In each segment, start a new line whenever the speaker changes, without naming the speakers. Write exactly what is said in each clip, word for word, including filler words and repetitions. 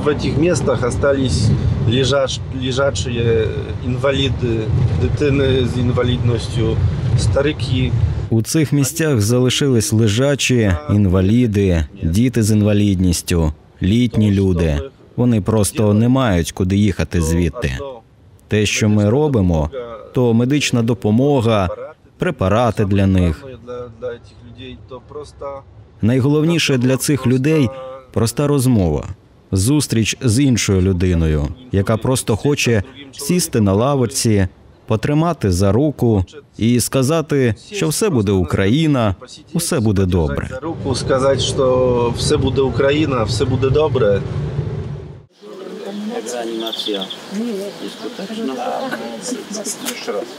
в этих местах остались лежач, лежачие инвалиды, дитини з інвалідністю, старики.
У цих місцях залишились лежачі, інваліди, діти з інвалідністю, літні люди. Вони просто не мають куди їхати звідти. Те, що ми робимо, то медична допомога, препарати для них. Найголовніше для цих людей – проста розмова, зустріч з іншою людиною, яка просто хоче сісти на лавочці, потримати за руку і сказати, що все буде Україна, усе буде добре.
За руку сказати, що все буде Україна, все буде добре.
Animacja jest skuteczna. Jeszcze raz.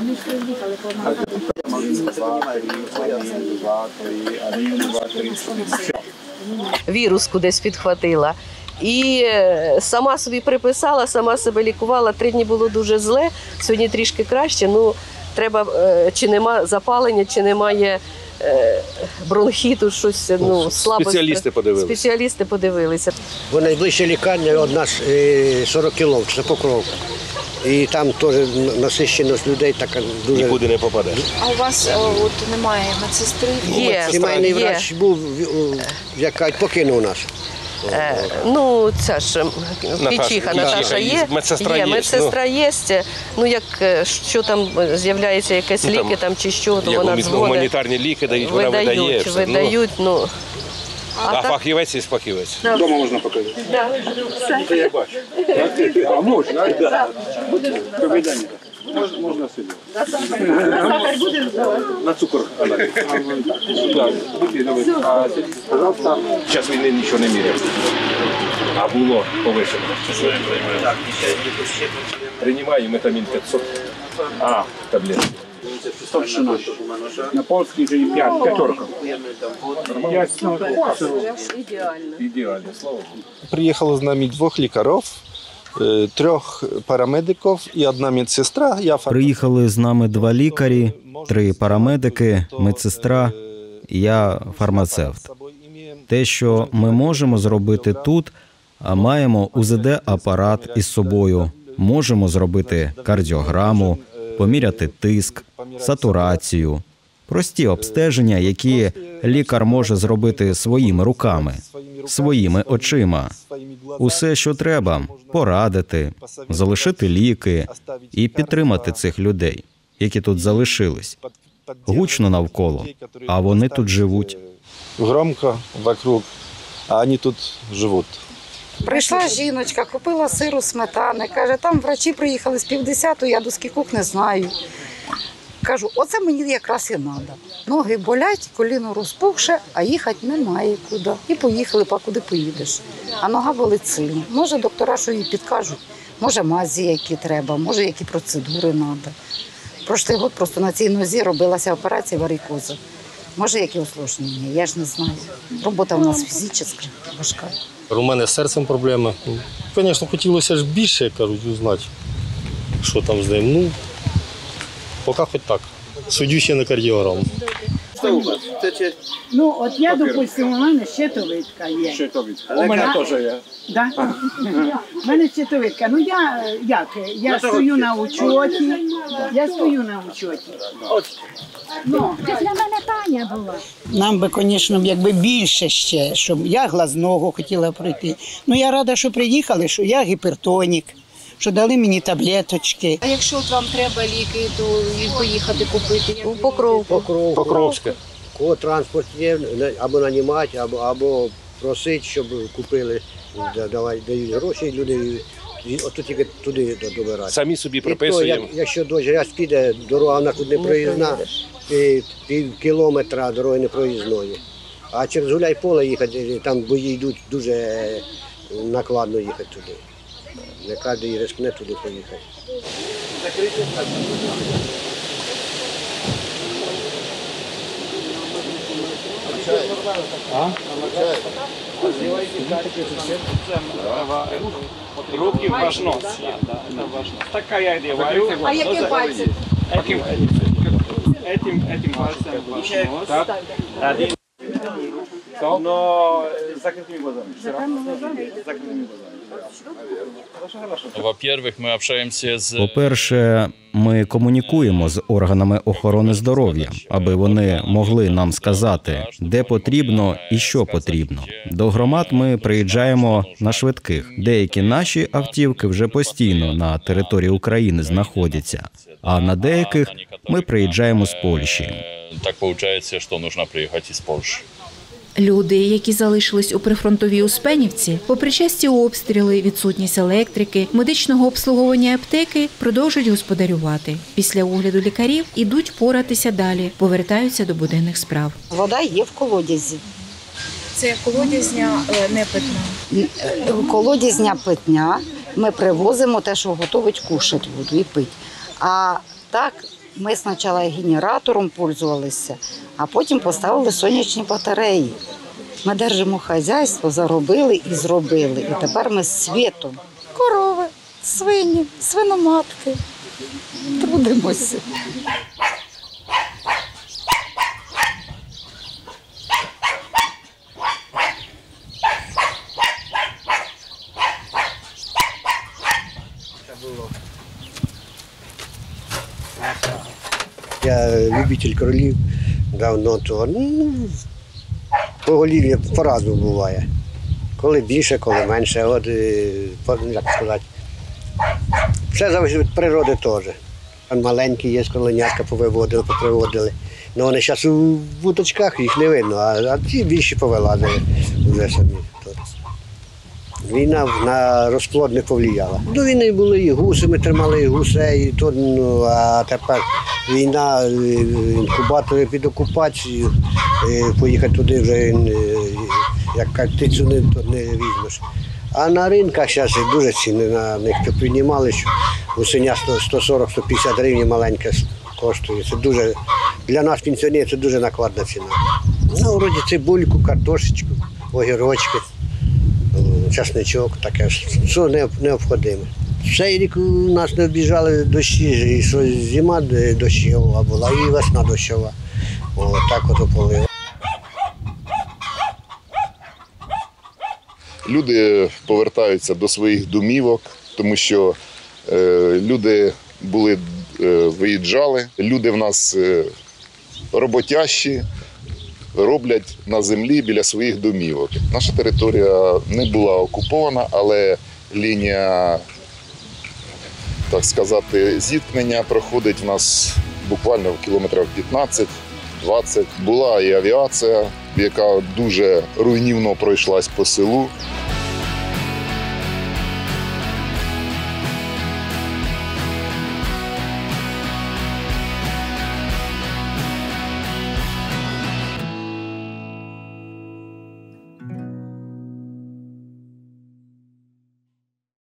Вірус кудись підхватила. І сама собі приписала, сама себе лікувала. Три дні було дуже зле, сьогодні трішки краще. Ну, треба, чи нема запалення, чи немає бронхіту, щось, ну, слабо.
Спеціалісти подивилися.
Спеціалісти подивилися.
Бо найближча лікарня від нас сорок кілометрів, це Покровка. І там теж насищеність людей така дуже...
Нікуди не попаде.
А у вас от немає медсестри?
Є.
Сімейний врач був, яка покинув нас.
Е, ну, ця ж Пічиха Наташа є,
медсестра
є,
є,
медсестра
ну.
є. Ну, як, що там з'являється, якесь
Ну, там,
ліки там, чи що, то
як
вона дзвонить.
гуманітарні ліки дають, вона
Видають,
видає. все.
видають, ну.
А,
А
а
так-
фахівець є фахівець.
Дома можна показати.
Да.
Це я бачу. А можна? Повідання. Можна, можна сидіти. На цукор. Пожалуйста.
Зараз війни нічого не міряє. А було повишено. Приймаю метамін п'ятсот. А, таблетки.
Старшина. На польській вже і п'ять, п'ятерка. Ясно.
Ідеально, слава Богу.
Приїхало з нами двох лікарів, трьох парамедиків і одна медсестра. Я
Приїхали з нами два лікарі, три парамедики, медсестра, і я фармацевт. Те, що ми можемо зробити тут, а маємо у зет де-апарат із собою, можемо зробити кардіограму, поміряти тиск, сатурацію, прості обстеження, які лікар може зробити своїми руками, своїми очима. Усе, що треба – порадити, залишити ліки і підтримати цих людей, які тут залишились. Гучно навколо, а вони тут живуть.
Громко вокруг, а вони тут живуть.
Прийшла жіночка, купила сиру, сметани. Каже, там врачі приїхали з півдесятої, я до скількох не знаю. Кажу, оце мені якраз і треба. Ноги болять, коліно розпухше, а їхати немає куди. І поїхали, па куди поїдеш. А нога болить сильно. Може, доктора що їй підкажуть, може мазі, які треба, може, які процедури треба. Прошлий год просто на цій нозі робилася операція варикоза. Може, які усложнення, я ж не знаю. Робота в нас фізична, важка.
У мене з серцем проблеми. Звісно, хотілося ж більше, як кажуть, узнати, що там з ним. Ну, поки хоч так. Судю ще на кардіограму.
Що у вас?
Ну, от я, допустимо, у мене щитовидка є.
Щитовидка. У мене теж є.
Да? У мене щитовидка. Ну, я, як, я стою на учоті, я стою на учоті. Ну,
Для мене Таня була.
Нам би, звісно, якби більше ще, щоб я глазного хотіла пройти. Ну, я рада, що приїхали, що я гіпертонік, що дали мені таблеточки.
А якщо от вам треба ліки, то і поїхати купити?
У Покровку.
Покровка.
Покровське.
Кого транспорт є, або нанімати, або, або просити, щоб купили, давай, дають гроші, люди, і от тільки туди добирати.
Самі собі
І то,
приписуємо.
як, якщо дощ раз піде, дорога вона тут не проїзна, і пів кілометра дороги не проїзної. А через Гуляйполе їхати, там бої йдуть, дуже накладно їхати туди. Не кожен рискне туди поїхати.
Руки в ваш нос. Така я одягаю.
А яким пальцем?
Этим, этим, этим пальцем в ваш нос. Так. Один. Но
закрытыми глазами.
Закрытыми глазами?
Закрытыми глазами. Хорошо, хорошо.
Во-первых, ми общаємося з
По-перше, ми комунікуємо з органами охорони здоров'я, аби вони могли нам сказати, де потрібно і що потрібно. До громад ми приїжджаємо на швидких. Деякі наші автівки вже постійно на території України знаходяться, а на деяких ми приїжджаємо з Польщі.
Так виходить, що потрібно приїхати з Польщі.
Люди, які залишились у прифронтовій Успенівці, попри часті обстріли, відсутність електрики, медичного обслуговування аптеки, продовжують господарювати. Після огляду лікарів ідуть поратися далі, повертаються до буденних справ.
Вода є в колодязі.
Це колодязня не питна.
Колодязня питня. Ми привозимо те, що готовить кушати воду і пити. А так ми спочатку генератором пользувалися, а потім поставили сонячні батареї. Ми держимо хазяйство, заробили і зробили. І тепер ми з світом. Корови, свині, свиноматки. Трудимося.
Я любитель кролів давно, то ну, поголів'я по-разному буває. Коли більше, коли менше, от, як сказати, все залежить від природи теж. Там маленькі є, коленятка повиводили, поприводили. Ну вони зараз у вуточках, їх не видно, а, а ті більші повилазили вже самі. Війна на розплод не повлияла. До війни були і гуси, ми тримали і гусей, і то, ну, а тепер війна, інкубатори під окупацією, поїхати туди вже, як птицю не, то не візьмеш. А на ринках зараз дуже ціни на них піднімали, що гусеня сто сорок - сто п'ятдесят гривень маленька коштує. Це дуже, для нас, пенсіонерів, це дуже накладна ціна. Ну, вроді цибульку, картошечку, огірочки. Часничок, таке, що необхідне. Цей рік у нас не обіжали дощі, і що зима дощова була, і весна дощова. О, так от ополило.
Люди повертаються до своїх домівок, тому що е, люди були, е, виїжджали, люди в нас е, роботящі, роблять на землі біля своїх домівок. Наша територія не була окупована, але лінія, так сказати, зіткнення проходить в нас буквально в кілометрів п'ятнадцять-двадцять. Була і авіація, яка дуже руйнівно пройшлась по селу.